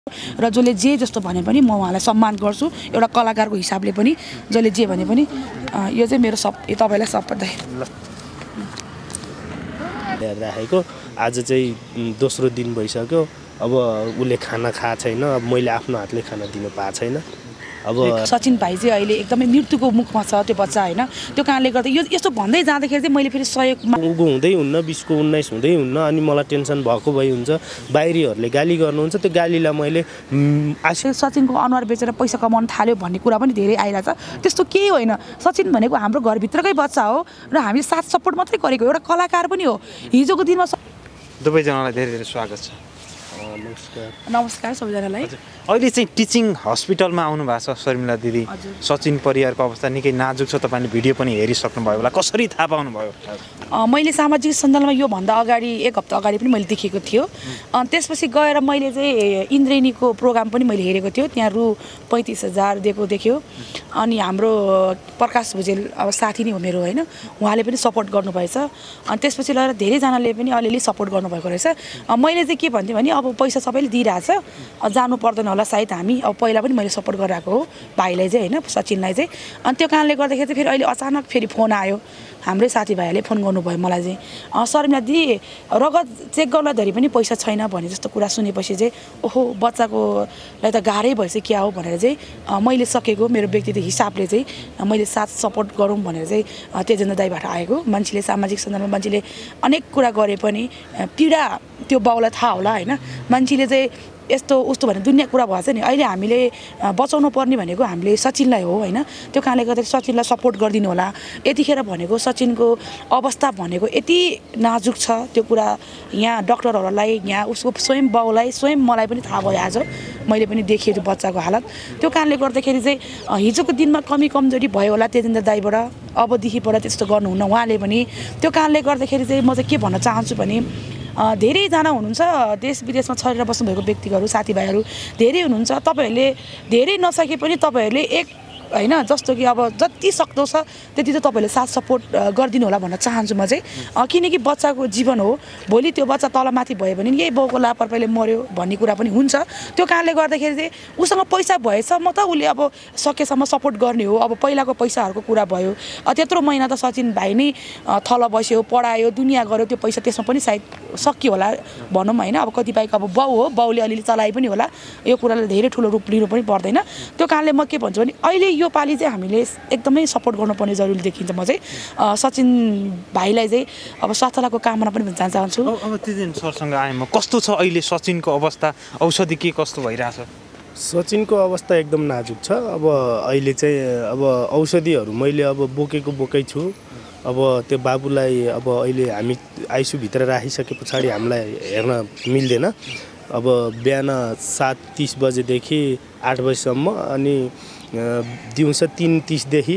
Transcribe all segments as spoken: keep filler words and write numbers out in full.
र जसले जे जस्तो भने पनि म उहाँलाई सम्मान गर्छु एउटा कलाकारको हिसाबले पनि जसले जे भने पनि यो चाहिँ मेरो सब तपाईलाई शपथ राखेको आज चाहिँ दोस्रो दिन भइसक्यो अब उले खाना खा छैन अब मैले आफ्नो हातले खाना दिन पाएको छैन अब सचिन भाइ चाहिँ अहिले एकदमै मृत्युको मुखमा छ त्यो बच्चा हैन त्यो कारणले गर्दा यो यस्तो भन्दै जाँदाखेरि चाहिँ मैले फेरि सहयोग उगु हुँदै हुन्न बिसको उन्नाइस हुँदै हुन्न अनि मलाई टेन्सन भएको भइ हुन्छ बाहिरीहरूले गाली गर्नुहुन्छ त्यो गालीलाई मैले आशा सचिनको अनुहार बेचेर पैसा कमाउन थाल्यो भन्ने कुरा पनि धेरै आइरहेछ त्यस्तो केही होइन सचिन भनेको हाम्रो घरभित्रकै बच्चा हो र हामीले साथ सपोर्ट मात्रै गरेको एउटा कलाकार पनि हो हिजोको दिनमा दुवैजनालाई धेरै धेरै स्वागत छ नमस्कार नमस्कार सबैजनालाई अहिले चाहिँ टिचिङ हस्पिटलमा आउनु भएको छ शर्मिला दिदी सचिन परिवारको अवस्था निकै नाजुक छ तपाईले भिडियो पनि हेरिसक्नु भयो होला कसरी थाहा पाउनु भयो मैले सामाजिक सञ्जालमा यो भन्दा अगाडि एक हप्ता अगाडि पनि मैले देखेको थियो अनि त्यसपछि गएर मैले चाहिँ इन्द्रेणीको प्रोग्राम पनि मैले हेरेको थियो त्यहाँ रु पैँतिस हजार दिएको देख्यो अनि हाम्रो प्रकाश भुजेल अब साथी नै हो मेरो होइन उहाँले पनि सपोर्ट गर्नुभएछ अनि त्यसपछि लगेर धेरैजनाले पनि अलिअलि सपोर्ट गर्नुभएको रहेछ मैले चाहिँ के भन्थेँ भने अब पैसा सबैले दिइरहेछ जानु पर्दैन होला सायद हामी अब पहिला पनि मैले सपोर्ट गरिरहेको हो भाइलाई चाहिँ होइन सचिनलाई चाहिँ अनि त्यो कारणले गर्दाखेरि चाहिँ फेरि अहिले अचानक फेरि फोन आयो हाम्रै साथीभाइहरूले फोन गर्नुभयो मलाई चाहिँ शर्मिला दिदी रगत चेक गर्दाखेरि पनि पैसा छैन भने जस्तो कुरा सुनेपछि चाहिँ ओहो बच्चाकोलाई त गाह्रै भएछ क्या हो भनेर चाहिँ मैले सकेको मेरो व्यक्तिगत हिसाबले चाहिँ मैले साथ सपोर्ट गरौँ भनेर चाहिँ तेजेन्द्र दाइबाट आएको मान्छेले सामाजिक सञ्जालमा मान्छेले अनेक कुरा गरे पनि पीडा त्यो बाउलाई थाहा होला होइन मान्छेले चाहिँ यस्तो उस्तो भने दुनियाँ कुरा भएछ नि अहिले हामीले बचाउनु पर्ने भनेको हामीले सचिनलाई हो होइन त्यो कारणले गर्दा सचिनलाई सपोर्ट गरिदिनु होला यतिखेर भनेको सचिनको अवस्था भनेको यति नाजुक छ त्यो कुरा यहाँ डक्टरहरूलाई यहाँ उसको स्वयं बाउलाई स्वयं मलाई पनि थाहा भयो आज मैले पनि देखेँ त्यो बच्चाको हालत त्यो कारणले गर्दाखेरि चाहिँ हिजोको दिनमा कमी कमजोरी भयो होला तेजेन्द्र दाइबाट अबदेखिबाट त्यस्तो गर्नुहुन्न उहाँले पनि त्यो कारणले गर्दाखेरि चाहिँ म चाहिँ के भन्न चाहन्छु भने धेरैजना हुनुहुन्छ देश विदेशमा छरेर बस्नुभएको व्यक्तिहरू साथीभाइहरू धेरै हुनुहुन्छ तपाईँहरूले धेरै नसके पनि तपाईँहरूले एक होइन जस्तो कि अब जति सक्दो छ त्यति चाहिँ तपाईँहरूले साथ सपोर्ट गरिदिनु होला भन्न चाहन्छु म चाहिँ किनकि बच्चाको जीवन हो भोलि त्यो बच्चा तलमाथि भयो भने यही बाउको लापरवाहीले मर्यो भन्ने कुरा पनि हुन्छ त्यो कारणले गर्दाखेरि चाहिँ उसँग पैसा भएछ म त उसले अब सकेसम्म सपोर्ट गर्ने हो अब पहिलाको पैसाहरूको कुरा भयो त्यत्रो महिना त सचिन भाइ नै थल बस्यो पढायो दुनियाँ गर्यो त्यो पैसा त्यसमा पनि सायद सकियो होला भनौँ होइन अब कतिपयको अब बाउ हो बाउले अलिअलि चलाए पनि होला यो कुरालाई धेरै ठुलो रूप लिनु पनि पर्दैन त्यो कारणले म के भन्छु भने अहिले यो पालि चाहिँ हामीले एकदमै सपोर्ट गर्नुपर्ने जरुरी देखिन्छ म चाहिँ सचिन भाइलाई चाहिँ अब स्वास्थ्यको कामना पनि भन्न चाहन्छु अब तेजेन्द्र सरसँग आएँ म कस्तो छ अहिले सचिनको अवस्था औषधि के कस्तो भइरहेछ सचिनको अवस्था एकदम नाजुक छ अब अहिले चाहिँ अब औषधिहरू मैले अब बोकेको बोकै छु अब त्यो बाबुलाई अब अहिले हामी आइसियुभित्र राखिसके पछाडि हामीलाई हेर्न मिल्दैन अब बिहान सात तिस बजेदेखि आठ बजीसम्म अनि दिउँसो तिन तिसदेखि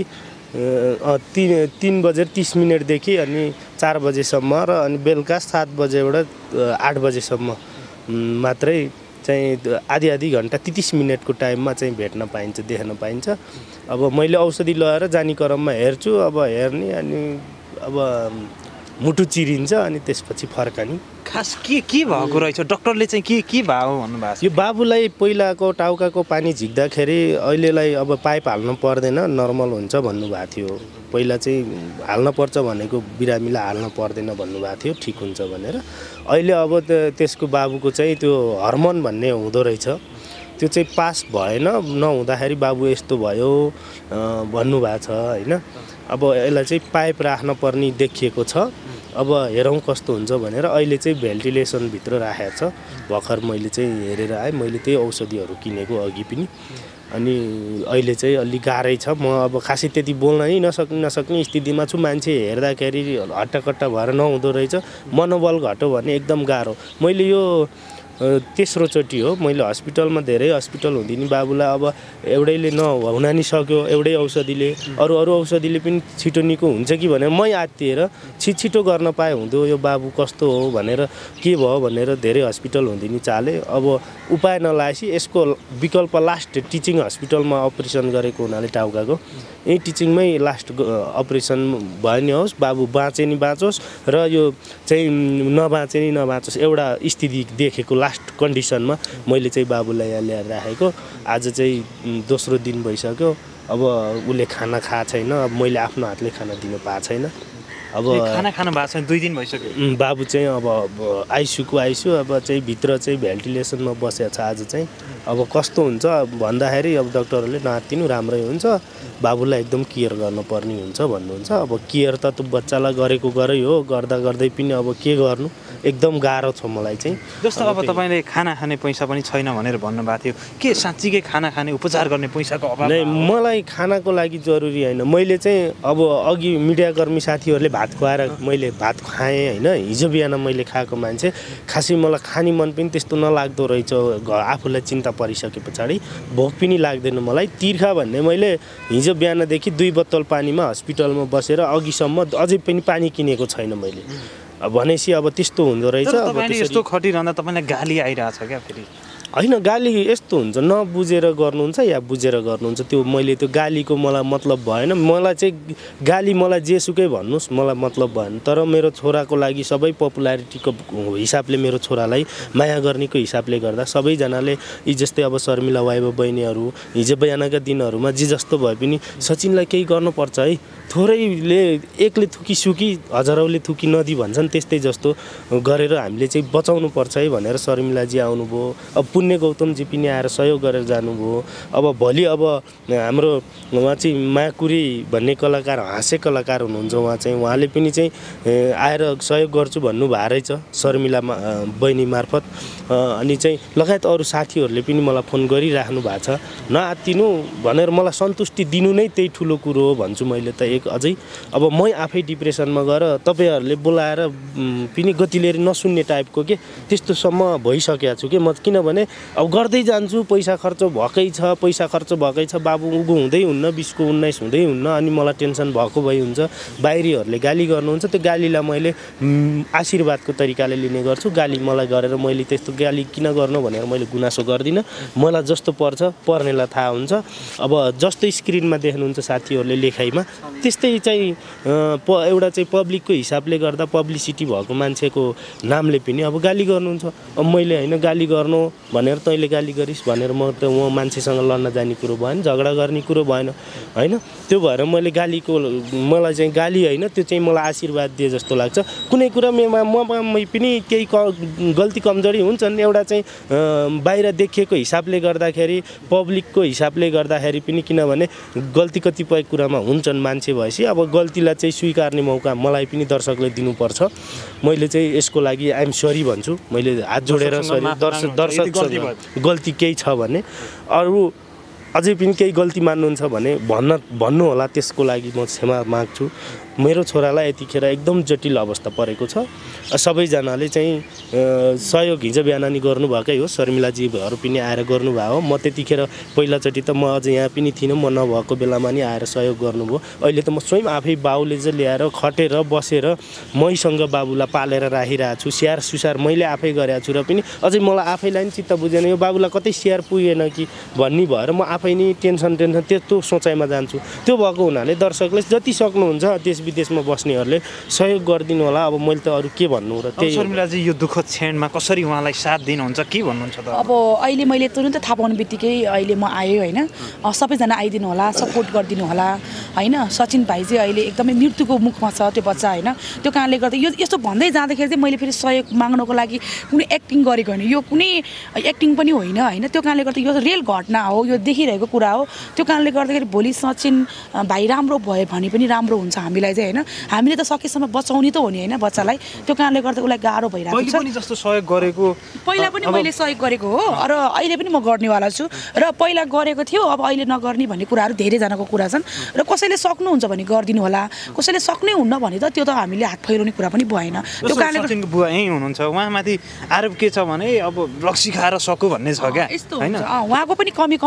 तिन तिन बजेर तिस मिनटदेखि अनि चार बजेसम्म र अनि बेलुका सात बजेबाट आठ बजेसम्म मात्रै चाहिँ आधी आधी घन्टा तीस मिनटको टाइममा चाहिँ भेट्न पाइन्छ देख्न पाइन्छ अब मैले औषधि लगाएर जाने क्रममा हेर्छु अब हेर्ने अनि अब मुटु चिरिन्छ अनि त्यसपछि फर्कानी खास के के भएको रहेछ डक्टरले चाहिँ के के भयो भन्नुभएको छ यो बाबुलाई पहिलाको टाउकाको पानी झिक्दाखेरि अहिलेलाई अब पाइप हाल्नु पर्दैन नर्मल हुन्छ भन्नुभएको थियो पहिला चाहिँ हाल्न पर्छ भनेको बिरामीलाई हाल्न पर्दैन भन्नुभएको थियो ठिक हुन्छ भनेर अहिले अब त्यसको बाबुको चाहिँ त्यो हर्मोन भन्ने हुँदो रहेछ त्यो चाहिँ पास भएन नहुँदाखेरि बाबु यस्तो भयो भन्नुभएको छ होइन अब यसलाई चाहिँ पाइप राख्न पर्ने देखिएको छ अब हेरौँ कस्तो हुन्छ भनेर अहिले चाहिँ भेन्टिलेसनभित्र राखेको छ भर्खर मैले चाहिँ हेरेर आएँ मैले त्यही औषधिहरू किनेको अघि पनि अनि अहिले चाहिँ अलिक गाह्रै छ म अब खासै त्यति बोल्न नै नसक्ने नसक्ने स्थितिमा छु मान्छे हेर्दाखेरि हट्टाकट्टा भएर नहुँदो रहेछ मनोबल घट्यो भने एकदम गाह्रो मैले यो तेस्रो चोटि हो मैले हस्पिटलमा धेरै हस्पिटल हुँदिनी बाबुलाई अब एउटैले नहुन नि सक्यो एउटै औषधिले अरू अरू औषधिले पनि छिटो निको हुन्छ कि भनेर मै आत्तिएर छिट छिटो गर्न पाए हुँदो यो बाबु कस्तो हो भनेर के भयो भनेर धेरै हस्पिटल हुँदिनी चाले अब उपाय नलाएपछि यसको विकल्प लास्ट टिचिङ हस्पिटलमा अपरेसन गरेको हुनाले टाउकाको यही टिचिङमै लास्ट अपरेसन भयो नि होस् बाबु बाँचे नि बाँचोस् र यो चाहिँ नबाँचे नि नबाँचोस् एउटा स्थिति देखेको लास्ट कन्डिसनमा मैले चाहिँ बाबुलाई यहाँ ल्याएर राखेको। आज चाहिँ दोस्रो दिन भइसक्यो, अब उसले खाना खाएको छैन, अब मैले आफ्नो हातले खाना दिनु पाएको छैन। अब खाना खानु भएको छैन, दुई दिन भइसक्यो। बाबु चाहिँ अब आइसियूको आइसियू अब चाहिँ भित्र चाहिँ भेन्टिलेसनमा बसेको छ। आज चाहिँ अब कस्तो हुन्छ भन्दाखेरि अब डक्टरहरूले नातिनु राम्रै हुन्छ, बाबुलाई एकदम केयर गर्नुपर्ने हुन्छ भन्नुहुन्छ। अब केयर त त्यो बच्चालाई गरेको गरै हो, गर्दा गर्दै पनि अब के गर्नु, एकदम गाह्रो छ मलाई चाहिँ। जस्तो अब तपाईँले खाना खाने पैसा पनि छैन भनेर भन्नुभएको थियो, के साँच्चीकै खाना खाने उपचार गर्ने पैसाको अभाव? नै, मलाई खानाको लागि जरुरी होइन। मैले चाहिँ अब अघि मिडियाकर्मी साथीहरूले भात खुवाएर मैले भात खाएँ होइन, हिजो बिहान मैले खाएको मान्छे, खासै मलाई खाने मन पनि त्यस्तो नलाग्दो रहेछ। आफूलाई चिन्ता परिसके पछाडि भोक पनि लाग्दैन मलाई। तिर्खा भन्ने मैले हिजो बिहानदेखि दुई बोतल पानीमा हस्पिटलमा बसेर अघिसम्म अझै पनि पानी किनेको छैन मैले। भनेपछि अब त्यस्तो हुँदो रहेछ। अब यस्तो खटिरहँदा तपाईँलाई गाली आइरहेछ क्या? फेरि होइन, गाली यस्तो हुन्छ, नबुझेर गर्नुहुन्छ या बुझेर गर्नुहुन्छ, त्यो मैले त्यो गालीको मलाई मतलब भएन। मलाई चाहिँ गाली मलाई जेसुकै भन्नुहोस्, मलाई मतलब भएन। तर मेरो छोराको लागि सबै पपुलारिटीको हिसाबले मेरो छोरालाई माया गर्नेको हिसाबले गर्दा सबैजनाले यी जस्तै अब शर्मिला वाइबा बहिनीहरू हिजो बिहानका दिनहरूमा जे जस्तो भए पनि सचिनलाई केही गर्नुपर्छ है, थोरैले एकले थुकी सुकी हजारौँले थुकी नदी भन्छन्, त्यस्तै जस्तो गरेर हामीले चाहिँ बचाउनु पर्छ है भनेर शर्मिलाजी आउनुभयो। अब पुण्य गौतमजी पनि आएर सहयोग गरेर जानुभयो। अब भोलि अब हाम्रो उहाँ चाहिँ माकुरी भन्ने कलाकार, हाँस्य कलाकार हुनुहुन्छ, उहाँ चाहिँ उहाँले पनि चाहिँ आएर सहयोग गर्छु भन्नुभएको रहेछ शर्मिला बहिनी मार्फत। अनि चाहिँ लगायत अरू साथीहरूले पनि मलाई फोन गरिराख्नु भएको छ। नआत्तिनु भनेर मलाई सन्तुष्टि दिनु नै त्यही ठुलो कुरो हो भन्छु मैले त। एक अझै अब मै आफै डिप्रेसनमा गएर तपाईँहरूले बोलाएर पनि गतिले नसुन्ने टाइपको के त्यस्तोसम्म भइसकेको छु कि म। किनभने अब गर्दै जान्छु, पैसा खर्च भएकै छ, पैसा खर्च भएकै छ, बाबु उगो हुँदै हुन्न, बिसको उन्नाइस हुँदै हुन्न, अनि मलाई टेन्सन भएको भइ हुन्छ। बाहिरीहरूले गाली गर्नुहुन्छ, त्यो गालीलाई मैले आशीर्वादको तरिकाले लिने गर्छु। गाली मलाई गरेर मैले त्यस्तो गाली किन गर्नु भनेर मैले गुनासो गर्दिनँ। मलाई जस्तो पर्छ पर्नेलाई थाहा हुन्छ। अब जस्तो स्क्रिनमा देख्नुहुन्छ साथीहरूले लेखाइमा, त्यस्तै चाहिँ प एउटा चाहिँ पब्लिकको हिसाबले गर्दा पब्लिसिटी भएको मान्छेको नामले पनि अब गाली गर्नुहुन्छ। अब मैले होइन गाली गर्नु भनेर तैँले गाली गरिस् भनेर म त म मान्छेसँग लड्न जाने कुरो भएन, झगडा गर्ने कुरो भएन होइन। त्यो भएर मैले गालीको मलाई चाहिँ गाली होइन, त्यो चाहिँ मलाई आशीर्वाद दिए जस्तो लाग्छ। कुनै कुरा मेमा ममा पनि केही क गल्ती कमजोरी हुन्छन्, एउटा चाहिँ बाहिर देखिएको हिसाबले गर्दाखेरि पब्लिकको हिसाबले गर्दाखेरि पनि, किनभने गल्ती कतिपय कुरामा हुन्छन् मान्छे भएपछि अब गल्तीलाई चाहिँ स्वीकार्ने मौका मलाई पनि दर्शकले दिनुपर्छ। मैले चाहिँ यसको लागि आइएम सरी भन्छु, मैले हात जोडेर सरी दर्शक दर्शक गल्ती केही छ भने, अरू अझै पनि केही गल्ती मान्नुहुन्छ भने भन्न भन्नु होला, त्यसको लागि म क्षमा माग्छु। मेरो छोरालाई यतिखेर एकदम जटिल अवस्था परेको छ। सबैजनाले चाहिँ सहयोग हिजो बिहान नि गर्नुभएकै हो, शर्मिलाजीहरू पनि आएर गर्नुभयो। म त्यतिखेर पहिलाचोटि त म अझ यहाँ पनि थिइनँ, म नभएको बेलामा नि आएर सहयोग गर्नुभयो। अहिले त म स्वयं आफै बाउले चाहिँ ल्याएर खटेर बसेर मैसँग बाबुलाई पालेर राखिरहेको छु। स्याहार सुसार मैले आफै गरेको छु र पनि अझै मलाई आफैलाई नि चित्त बुझेन, यो बाबुलाई कतै स्याहार पुगेन कि भन्ने भएर म आफै नि टेन्सन टेन्सन त्यस्तो सोचाइमा जान्छु। त्यो भएको हुनाले दर्शकले जति सक्नुहुन्छ देश विदेशमा बस्नेहरूले सहयोग गरिदिनु होला। अब मैले त अरू के भन्नु र त्यही। शर्मिलाजी यो दुःखद क्षणमा कसरी उहाँलाई साथ दिनुहुन्छ, के भन्नुहुन्छ त? अब अहिले मैले तुरुन्त थाहा पाउने बित्तिकै अहिले म आएँ होइन, सबैजना आइदिनु होला, सपोर्ट गरिदिनु होला होइन। सचिन भाइ चाहिँ अहिले एकदमै मृत्युको मुखमा छ त्यो बच्चा होइन। त्यो कारणले गर्दा यो यस्तो भन्दै जाँदाखेरि चाहिँ मैले फेरि सहयोग माग्नको लागि कुनै एक्टिङ गरेको होइन, यो कुनै एक्टिङ पनि होइन होइन। त्यो कारणले गर्दा यो रियल घटना हो, यो देखिरहेको कुरा हो। त्यो कारणले गर्दाखेरि भोलि सचिन भाइ राम्रो भयो भने पनि राम्रो हुन्छ हामीलाई चाहिँ होइन। हामीले त सकेसम्म बचाउने त हो नि होइन बच्चालाई। त्यो कारणले गर्दा उसलाई गाह्रो भइरहेको छ। पहिला पनि जस्तो सहयोग गरेको, पहिला पनि मैले सहयोग गरेको हो र अहिले पनि म गर्नेवाला छु। र पहिला गरेको थियो, अब अहिले नगर्ने भन्ने कुराहरू धेरैजनाको कुरा छन्। र कसैले सक्नुहुन्छ भने गरिदिनु होला, कसैले सक्नै हुन्न भने त त्यो त हामीले हात फैलाउने कुरा पनि भएन। त्यो कारणले सचिनको बुवा यहीँ हुनुहुन्छ, उहाँमाथि आरोप के छ भने अब रक्सी खाएर सकु भन्ने छ क्या, यस्तो हुन्छ। उहाँको पनि कमी कमजोरी अब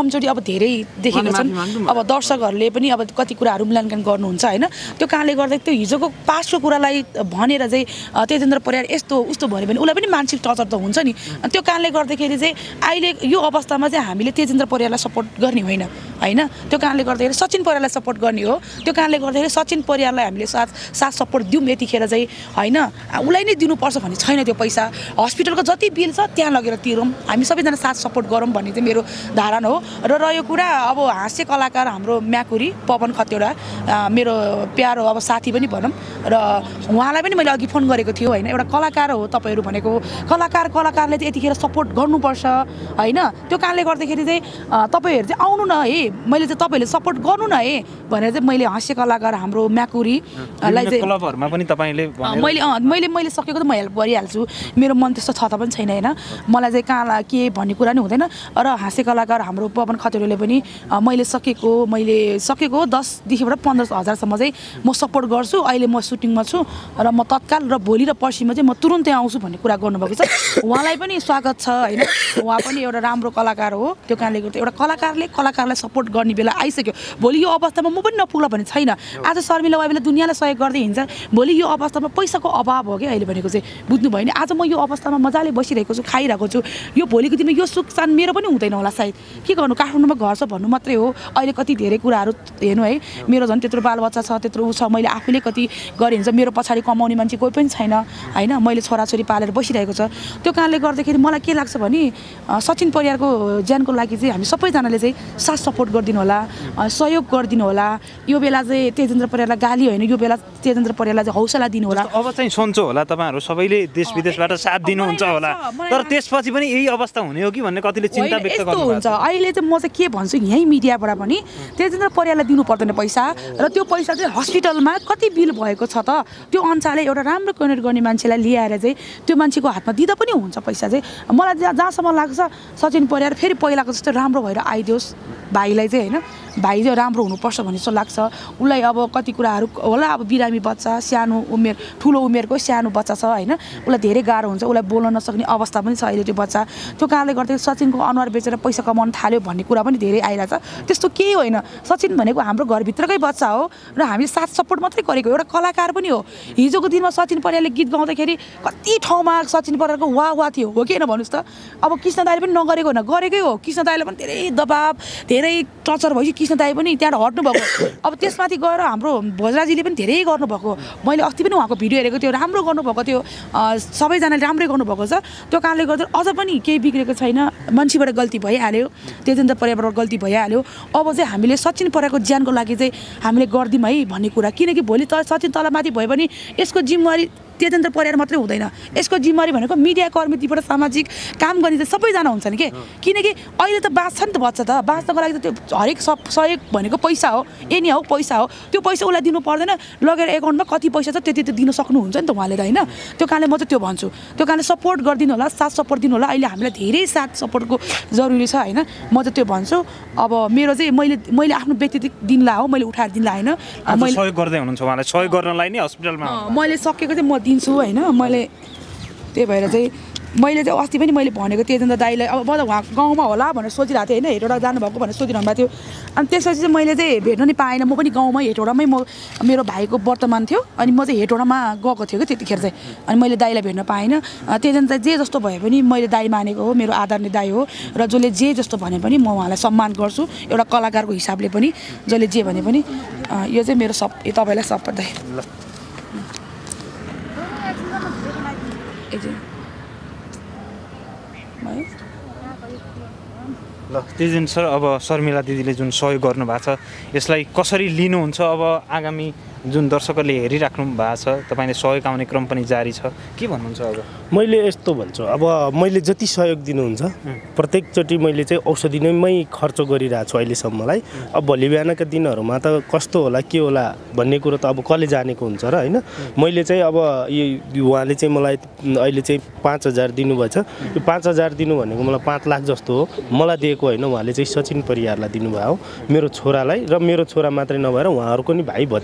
धेरै देखेको छन्। अब दर्शकहरूले पनि अब कति कुराहरू मूल्याङ्कन गर्नुहुन्छ होइन। त्यो कारणले गर्दा त्यो हिजोको पास्टको कुरालाई भनेर चाहिँ तेजेन्द्र परियार यस्तो उस्तो भन्यो भने उसलाई पनि मानसिक टर्चर त हुन्छ नि। त्यो कारणले गर्दाखेरि चाहिँ अहिले यो अवस्थामा चाहिँ हामीले तेजेन्द्र परियारलाई सपोर्ट गर्ने होइन होइन। त्यो कारणले गर्दाखेरि सचिन परियारलाई सपोर्ट गर्ने हो। त्यो कारणले गर्दाखेरि सचिन परियारलाई हामीले साथ साथ सपोर्ट दिउँ यतिखेर चाहिँ होइन। उसलाई नै दिनुपर्छ भन्ने छैन। त्यो पैसा हस्पिटलको जति बिल छ त्यहाँ लगेर तिरौँ, हामी सबैजना साथ सपोर्ट गरौँ भन्ने चाहिँ मेरो धारणा हो। र रह्यो कुरा अब हाँस्य कलाकार हाम्रो म्याकुरी पवन खतिवडा मेरो प्यारो अब साथी पनि भनौँ र उहाँलाई पनि मैले अघि फोन गरेको थियो होइन। एउटा कलाकार हो तपाईँहरू भनेको, कलाकार कलाकारले चाहिँ यतिखेर सपोर्ट गर्नुपर्छ होइन। त्यो कारणले गर्दाखेरि चाहिँ तपाईँहरू चाहिँ आउनु न है, मैले चाहिँ तपाईँहरूले सपोर्ट गर्नु न है भनेर चाहिँ मैले हाँस्य कलाकार हाम्रो म्याकुरीलाई चाहिँ क्लबहरूमा पनि तपाईँले मैले मैले मैले सकेको त म हेल्प गरिहाल्छु। मेरो मन त्यस्तो छ त पनि छैन होइन। मलाई चाहिँ कहाँ के भन्ने कुरा नै हुँदैन। र हाँस्य कलाकार हाम्रो पवन खतिवडाले पनि मैले सकेको मैले सकेको दसदेखिबाट पन्ध्र हजारसम्म चाहिँ म सपोर्ट गर्छु। अहिले म सुटिङमा छु र म तत्काल र भोलि र पर्सिमा चाहिँ म तुरुन्तै आउँछु भन्ने कुरा गर्नुभएको छ। उहाँलाई पनि स्वागत छ होइन। उहाँ पनि एउटा राम्रो कलाकार हो। त्यो कारणले गर्दा एउटा कलाकारले कलाकारलाई सपोर्ट गर्ने बेला आइसक्यो। भोलि यो अवस्थामा म पनि नपुग्ला भन्ने छैन। आज शर्मिला वाइले दुनियाँलाई सहयोग गर्दै हिँड्छ, भोलि यो अवस्थामा पैसाको अभाव हो क्या अहिले भनेको चाहिँ बुझ्नु भयो नि। आज म यो अवस्थामा मजाले बसिरहेको छु, खाइरहेको छु। यो भोलिको दिनमा यो सुख सान मेरो पनि हुँदैन होला सायद। के गर्नु, काठमाडौँमा घर छ भन्नु मात्रै हो। अहिले कति धेरै कुराहरू हेर्नु है, मेरो झन् त्यत्रो बालबच्चा छ, त्यत्रो ऊ छ, मैले आफूले कति गरेँ हुन्छ। मेरो पछाडि कमाउने मान्छे कोही पनि छैन होइन। मैले छोराछोरी पालेर बसिरहेको छ। त्यो कारणले गर्दाखेरि मलाई के लाग्छ भने सचिन परियारको ज्यानको लागि चाहिँ हामी सबैजनाले चाहिँ साथ सपोर्ट गरिदिनु होला, सहयोग गरिदिनु होला। यो बेला चाहिँ तेजेन्द्र परियारलाई गाली होइन, यो बेला तेजेन्द्र परियारलाई चाहिँ हौसला दिनु होला। अब चाहिँ सन्चो होला तपाईँहरू सबैले देश विदेशबाट साथ दिनुहुन्छ होला, तर त्यसपछि पनि यही अवस्था हुने हो कि भन्ने कतिले चिन्ता व्यक्त गर्नु हुन्छ। अहिले चाहिँ म चाहिँ के भन्छु यहीँ मिडियाबाट पनि तेजेन्द्र परियारलाई दिनु पर्दैन पैसा। र त्यो पैसा चाहिँ हस्पिटलमा कति बिल भएको छ त त्यो अनुसारले एउटा राम्रो डोनेट गर्ने मान्छेलाई ल्याएर चाहिँ त्यो मान्छेको हातमा दिँदा पनि हुन्छ पैसा चाहिँ। मलाई जहाँ जहाँसम्म लाग्छ सचिन परियार फेरि पहिलाको जस्तो राम्रो भएर आइदियोस् भाइलाई चाहिँ होइन। भाइ चाहिँ राम्रो हुनुपर्छ भन्ने जस्तो लाग्छ। उसलाई अब कति कुराहरू होला, अब बिरामी बच्चा, सानो उमेर ठुलो उमेरको सानो बच्चा छ होइन। उसलाई धेरै गाह्रो हुन्छ, उसलाई बोल्न नसक्ने अवस्था पनि छ अहिले त्यो बच्चा। त्यो कारणले गर्दाखेरि सचिनको अनुहार बेचेर पैसा कमाउन थाल्यो भन्ने कुरा पनि धेरै आइरहेछ। त्यस्तो केही होइन। सचिन भनेको हाम्रो घरभित्रकै बच्चा हो र हामीले साथ सपोर्ट मात्रै गरेको, एउटा कलाकार पनि हो। हिजोको दिनमा सचिन परियारले गीत गाउँदाखेरि कति ठाउँमा सचिन परियारको वाह वाह थियो, हो कि होइन भन्नुहोस् त। अब कृष्ण दाइले पनि नगरेको होइन, गरेकै हो। कृष्ण दाइले पनि धेरै दबाब धेरै टर्चर भएपछि कृष्ण दाइ पनि त्यहाँबाट हट्नुभएको। अब त्यसमाथि गएर हाम्रो भोजराजीले पनि धेरै गर्नुभएको। मैले अस्ति पनि उहाँको भिडियो हेरेको थियो, राम्रो गर्नुभएको थियो। सबैजनाले राम्रै गर्नुभएको छ। त्यो कारणले गर्दा अझ पनि केही बिग्रेको छैन। मान्छेबाट गल्ती भइहाल्यो, तेजेन्द्र परियारबाट गल्ती भइहाल्यो। अब चाहिँ हामीले सचिन परियारको ज्यानको लागि चाहिँ हामीले गरिदिउँ है भन्ने कुरा। किनकि भोलि त सचिन तलमाथि भयो भने यसको जिम्मेवारी तेजेन्द्र परियार मात्रै हुँदैन। यसको जिम्मेवारी भनेको मिडिया कर्मीबाट सामाजिक काम गर्ने चाहिँ सबैजना हुन्छ नि के। किनकि अहिले त बाँच्छ नि त बच्चा त, बाँच्नको लागि त त्यो हरेक सब सहयोग भनेको पैसा हो। ए नि हो पैसा हो, त्यो पैसा उसलाई दिनु पर्दैन। लगेर एकाउन्टमा कति पैसा छ त्यति त दिन सक्नुहुन्छ नि त उहाँले त होइन। त्यो कारणले म चाहिँ त्यो भन्छु। त्यो कारणले सपोर्ट गरिदिनु होला, साथ सपोर्ट दिनु होला। अहिले हामीलाई धेरै साथ सपोर्टको जरुरी छ होइन। म चाहिँ त्यो भन्छु। अब मेरो चाहिँ मैले मैले आफ्नो व्यक्तिगत दिनला हो, मैले उठाएर दिनला होइन। मैले सहयोग गर्दै हुनुहुन्छ उहाँलाई, सहयोग गर्नलाई नै हस्पिटलमा मैले सकेको चाहिँ म दिन्छु होइन। मैले त्यही भएर चाहिँ मैले चाहिँ अस्ति पनि मैले भनेको तेजेन्द्र दाइलाई अब म त उहाँ गाउँमा होला भनेर सोचिरहेको थिएँ होइन। हेटौँडा जानुभएको भनेर सोचिरहनु भएको थियो। अनि त्यसपछि चाहिँ मैले चाहिँ भेट्न नि पाएन। म पनि गाउँमै हेटौँडामै म मेरो भाइको वर्तमान थियो अनि म चाहिँ हेटौँडामा गएको थियो कि त्यतिखेर चाहिँ। अनि मैले दाइलाई भेट्न पाएन। तेजेन्द्र दाइ जे जस्तो भए पनि मैले दाइ मानेको हो, मेरो आदरणीय दाइ हो। र जसले जे जस्तो भने पनि म उहाँलाई सम्मान गर्छु एउटा कलाकारको हिसाबले पनि। जसले जे भने पनि यो चाहिँ मेरो सब तपाईँलाई सपोर्ट दाइ। ल तेजेन्द्र सर, अब शर्मिला दिदीले जुन सहयोग गर्नुभएको छ यसलाई कसरी लिनुहुन्छ? अब आगामी जुन दर्शकहरूले हेरिराख्नु भएको छ तपाईँले सहयोग आउने क्रम पनि जारी छ, के भन्नुहुन्छ? अब मैले यस्तो भन्छु, अब मैले जति सहयोग दिनुहुन्छ प्रत्येकचोटि मैले चाहिँ औषधि नैमै खर्च गरिरहेको छु अहिलेसम्मलाई। अब भोलि बिहानका दिनहरूमा त कस्तो होला के होला भन्ने कुरो त अब कसले जानेको हुन्छ र होइन। मैले चाहिँ अब यो उहाँले चाहिँ मलाई अहिले चाहिँ पाँच हजार दिनुभएछ। यो पाँच हजार दिनु भनेको मलाई पाँच लाख जस्तो हो। मलाई दिएको होइन, उहाँले चाहिँ सचिन परियारलाई दिनुभयो, मेरो छोरालाई। र मेरो छोरा मात्रै नभएर उहाँहरूको नि भाइ भतिज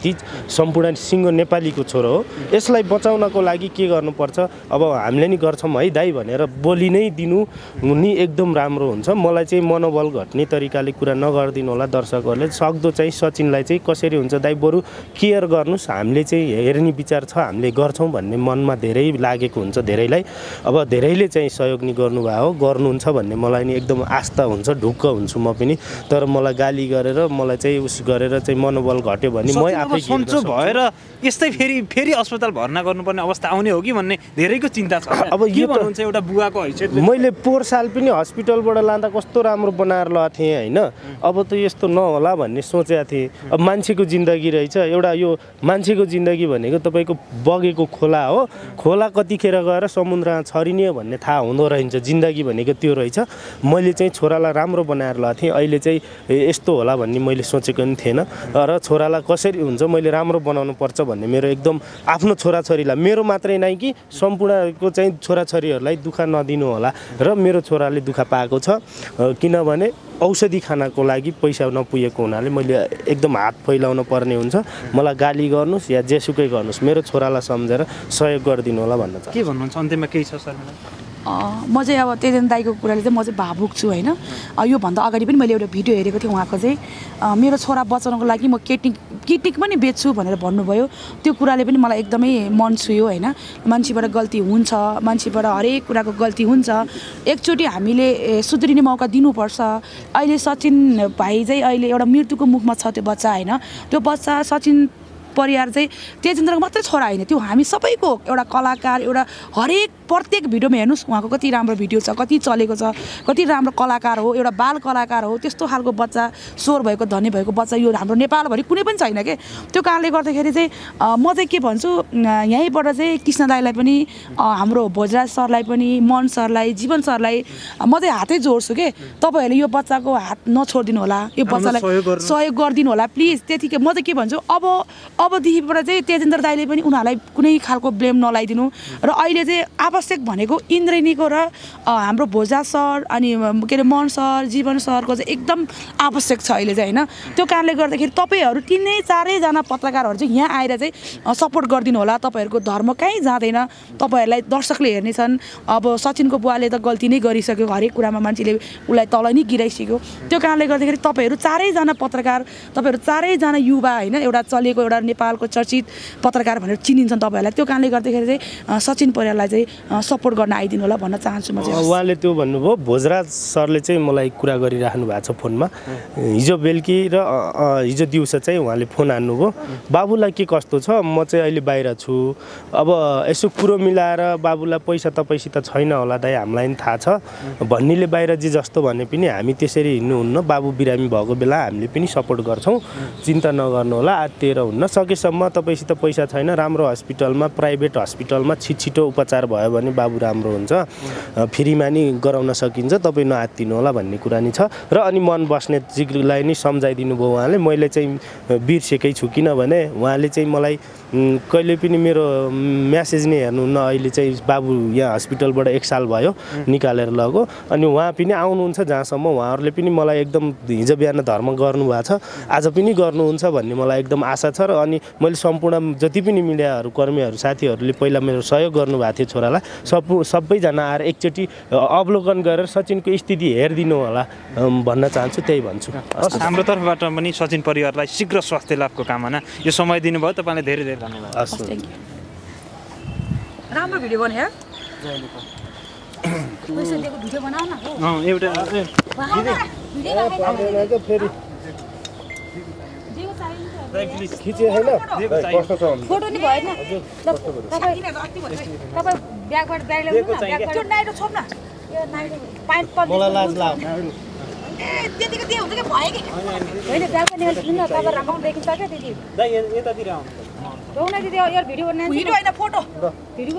सम्पूर्ण सिङ्गो नेपालीको छोरो हो। यसलाई बचाउनको लागि के गर्नुपर्छ अब हामीले नि गर्छौँ है दाइ भनेर बोली नै दिनु नि एकदम राम्रो हुन्छ। मलाई चाहिँ मनोबल घट्ने तरिकाले कुरा नगरिदिनु होला दर्शकहरूले। सक्दो चाहिँ सचिनलाई चाहिँ कसरी हुन्छ दाइ बरु केयर गर्नुहोस्, हामीले चाहिँ हेर्ने विचार छ, हामीले गर्छौँ भन्ने मनमा धेरै लागेको हुन्छ धेरैलाई। अब धेरैले चाहिँ सहयोग नि गर्नुभयो हो, गर्नुहुन्छ भन्ने मलाई नि एकदम आस्था हुन्छ, ढुक्क हुन्छु म पनि। तर मलाई गाली गरेर मलाई चाहिँ उस गरेर चाहिँ मनोबल घट्यो भने म आफै सन्चो भएर यस्तै फेरि फेरि अस्पताल भर्ना गर्नुपर्ने अवस्था आउने हो कि भन्ने धेरैको चिन्ता छ। अब के भन्नुहुन्छ एउटा बुवाको हैसियतले? मैले पोहोर साल पनि हस्पिटलबाट लाँदा कस्तो राम्रो बनाएर लगाएको थिएँ होइन, अब त यस्तो नहोला भन्ने सोचेको थिएँ। अब मान्छेको जिन्दगी रहेछ, एउटा यो मान्छेको जिन्दगी भनेको तपाईँको बगेको खोला हो, खोला कतिखेर गएर समुद्रमा छरिने भन्ने थाहा हुँदो रहेछ। जिन्दगी भनेको त्यो रहेछ। मैले चाहिँ छोरालाई राम्रो बनाएर लगाएको थिएँ, अहिले चाहिँ यस्तो होला भन्ने मैले सोचेको पनि थिएन। र छोरालाई कसरी हुन्छ मैले राम्रो बनाउनु पर्छ भन्ने मेरो एकदम आफ्नो छोराछोरीलाई, मेरो मात्रै नै कि सम्पूर्णको चाहिँ छोराछोरीहरूलाई दुःख नदिनु होला। र मेरो छोराले दुःख पाएको छ किनभने औषधि खानाको लागि पैसा नपुगेको हुनाले मैले एकदम हात फैलाउन पर्ने हुन्छ। मलाई गाली गर्नुहोस् या जेसुकै गर्नुहोस्, मेरो छोरालाई सम्झेर सहयोग गरिदिनु होला भन्न चाहन्छु। के भन्नुहुन्छ अन्त्यमा? केही छ सर? म चाहिँ अब तेजेन दाइको कुराले चाहिँ म चाहिँ भावुक छु होइन। योभन्दा अगाडि पनि मैले एउटा भिडियो हेरेको थिएँ, उहाँको चाहिँ मेरो छोरा बचाउनको लागि म किडनी किडनी पनि बेच्छु भनेर भन्नुभयो। त्यो कुराले पनि मलाई एकदमै मन छुयो होइन। मान्छेबाट गल्ती हुन्छ, मान्छेबाट हरेक कुराको गल्ती हुन्छ, एकचोटि हामीले सुध्रिने मौका दिनुपर्छ। अहिले सचिन भाइ चाहिँ अहिले एउटा मृत्युको मुखमा छ त्यो बच्चा होइन। त्यो बच्चा सचिन परिवार चाहिँ तेजेन्द्रको मात्रै छोरा होइन, त्यो हामी सबैको एउटा कलाकार, एउटा हरेक प्रत्येक भिडियोमा हेर्नुहोस् उहाँको कति राम्रो भिडियो छ, कति चलेको छ, कति राम्रो कलाकार हो, एउटा बाल कलाकार हो। त्यस्तो खालको बच्चा, स्वर भएको धनी भएको बच्चा यो हाम्रो नेपालभरि कुनै पनि छैन के। त्यो कारणले गर्दाखेरि चाहिँ म चाहिँ के भन्छु, यहीँबाट चाहिँ कृष्ण दाईलाई पनि, हाम्रो भोजराज सरलाई पनि, मन सरलाई, जीवन सरलाई म चाहिँ हातै जोड्छु के। तपाईँहरूले यो बच्चाको हात नछोडिदिनु होला, यो बच्चालाई सहयोग गरिदिनु होला प्लिज। त्यतिकै म चाहिँ के भन्छु, अब अबदेखिबाट चाहिँ तेजेन्द्र दाइले पनि उनीहरूलाई कुनै खालको ब्लेम नलाइदिनु। र अहिले चाहिँ आवश्यक भनेको इन्द्रेणीको र हाम्रो भोजा सर अनि के अरे मन सर, जीवन सरको चाहिँ एकदम आवश्यक छ अहिले चाहिँ होइन। त्यो कारणले गर्दाखेरि तपाईँहरू तिनै चारैजना पत्रकारहरू चाहिँ यहाँ आएर चाहिँ सपोर्ट गरिदिनु होला। तपाईँहरूको धर्म कहीँ जाँदैन, तपाईँहरूलाई दर्शकले हेर्नेछन्। अब सचिनको बुवाले त गल्ती नै गरिसक्यो, हरेक कुरामा मान्छेले उसलाई तल नै गिराइसक्यो। त्यो कारणले गर्दाखेरि तपाईँहरू चारैजना पत्रकार, तपाईँहरू चारैजना युवा होइन, एउटा चलेको एउटा नेपालको चर्चित पत्रकार भनेर चिनिन्छन् तपाईँहरूलाई। त्यो कारणले गर्दाखेरि चाहिँ सचिन परिवारलाई चाहिँ सपोर्ट गर्न आइदिनु होला भन्न चाहन्छु म चाहिँ। उहाँले त्यो भन्नुभयो, भोजराज सरले चाहिँ मलाई कुरा गरिराख्नु भएको छ फोनमा। हिजो बेलुकी र हिजो दिउँसो चाहिँ उहाँले फोन हान्नुभयो, बाबुलाई के कस्तो छ, म चाहिँ अहिले बाहिर छु, अब यसो कुरो मिलाएर बाबुलाई पैसा तपाईँसित छैन होला दाइ, हामीलाई पनि थाहा छ भन्नेले बाहिर जे जस्तो भने पनि हामी त्यसरी हिँड्नुहुन्न। बाबु बिरामी भएको बेला हामीले पनि सपोर्ट गर्छौँ, चिन्ता नगर्नु होला। आत्तिएर हुन्न, सकेसम्म तपाईँसित पैसा छैन, राम्रो हस्पिटलमा, प्राइभेट हस्पिटलमा छिटछिटो उपचार भयो भने बाबु राम्रो हुन्छ, फ्रीमा नि गराउन सकिन्छ, तपाईँ नआत्तिनु होला भन्ने कुरा नि छ। र अनि मन बस्नेतजीलाई नि सम्झाइदिनु भयो उहाँले। मैले चाहिँ बिर्सेकै छु किनभने उहाँले चाहिँ मलाई कहिले पनि मेरो म्यासेज नै हेर्नुहुन्न। अहिले चाहिँ बाबु यहाँ हस्पिटलबाट एक साल भयो निकालेर लगो, अनि उहाँ पनि आउनुहुन्छ जहाँसम्म उहाँहरूले पनि मलाई एकदम हिजो बिहान धर्म गर्नुभएको छ, आज पनि गर्नुहुन्छ भन्ने मलाई एकदम आशा छ। र अनि मैले सम्पूर्ण जति पनि मिडियाहरू कर्मीहरू साथीहरूले पहिला मेरो सहयोग गर्नुभएको थियो छोरालाई, सब सबैजना आएर एकचोटि अवलोकन गरेर सचिनको स्थिति हेरिदिनु होला भन्न चाहन्छु, त्यही भन्छु। हाम्रो तर्फबाट पनि सचिन परिवारलाई शीघ्र स्वास्थ्य लाभको कामना। यो समय दिनुभयो तपाईँलाई धेरै धेरै धन्यवाद। हस्, राम्रो भिडियो बन्यो यार। पैसा दिएको भिडियो बनाऊ न। अँ एउटा फेरि खिचे हैन फोटो नि भएन। तपाईँ तपाईँ ब्यागबाट ब्याग ल्याउनु न, ब्याग त्यो नाइटो छोड्नु न, यो नाइटो पाइप पल्ट मलाई लाज लाग। ए त्यतिको त्यो हुन्छ कि भयो कि होइन, ब्यागबाट निकाल्नु न, तपाईँ राम्रोसँग देखिन्छ क्या त्यति। दाइ यतातिर आउनु। देऊ न दिदी, यो भिडियो बनाउनु। भिडियो होइन फोटो। भिडियो